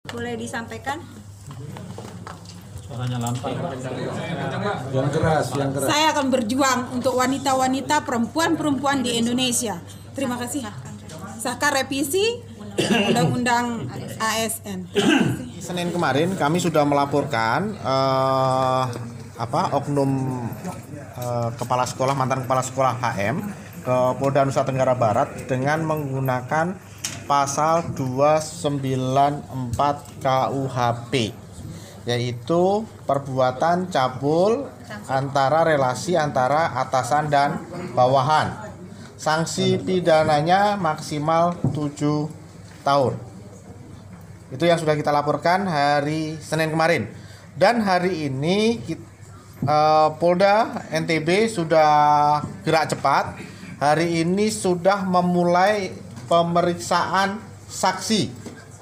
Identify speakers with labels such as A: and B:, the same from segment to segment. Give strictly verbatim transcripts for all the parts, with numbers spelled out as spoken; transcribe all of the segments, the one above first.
A: Boleh disampaikan?
B: Suaranya lantang.
C: Yang keras, yang keras.
D: Saya akan berjuang untuk wanita-wanita perempuan-perempuan di Indonesia. Terima kasih. Sahkan revisi Undang-Undang A S N.
E: Senin kemarin kami sudah melaporkan eh, apa oknum eh, kepala sekolah mantan kepala sekolah H M ke Polda Nusa Tenggara Barat dengan menggunakan pasal dua sembilan empat K U H P, yaitu perbuatan cabul antara relasi antara atasan dan bawahan. Sanksi pidananya maksimal tujuh tahun. Itu yang sudah kita laporkan hari Senin kemarin. Dan hari ini kita, uh, Polda N T B sudah gerak cepat. Hari ini sudah memulai pemeriksaan saksi.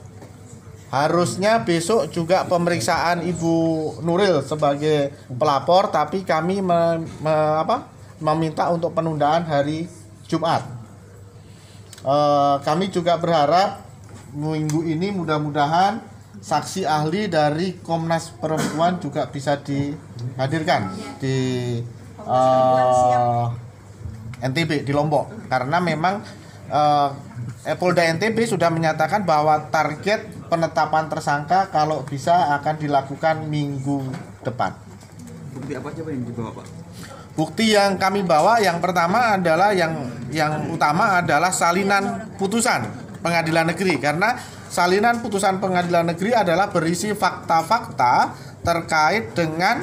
E: Harusnya besok juga pemeriksaan Ibu Nuril sebagai pelapor, tapi kami me, me, apa, meminta untuk penundaan hari Jumat. Uh, kami juga berharap minggu ini mudah-mudahan saksi ahli dari Komnas Perempuan juga bisa dihadirkan di uh, N T B di Lombok, karena memang uh, Polda N T B sudah menyatakan bahwa target penetapan tersangka kalau bisa akan dilakukan minggu depan.
F: Bukti apa aja yang dibawa, Pak?
E: Bukti yang kami bawa yang pertama adalah yang yang utama adalah salinan putusan pengadilan negeri, karena salinan putusan pengadilan negeri adalah berisi fakta-fakta terkait dengan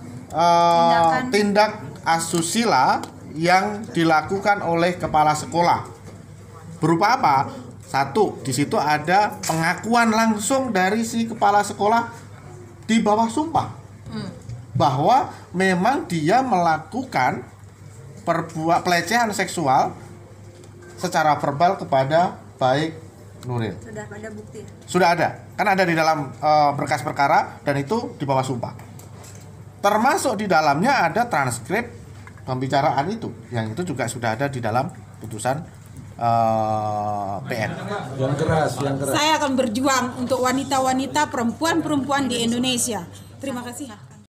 E: uh, tindak asusila yang dilakukan oleh kepala sekolah. Berupa apa? Satu, di situ ada pengakuan langsung dari si kepala sekolah di bawah sumpah. Hmm. Bahwa memang dia melakukan perbuatan pelecehan seksual secara verbal kepada baik Nuril.
A: Sudah ada bukti?
E: Sudah ada, kan ada di dalam uh, berkas perkara dan itu di bawah sumpah. Termasuk di dalamnya ada transkrip pembicaraan itu, yang itu juga sudah ada di dalam putusan uh, P N.
C: Yang keras, yang keras.
D: Saya akan berjuang untuk wanita-wanita perempuan-perempuan di Indonesia. Terima kasih.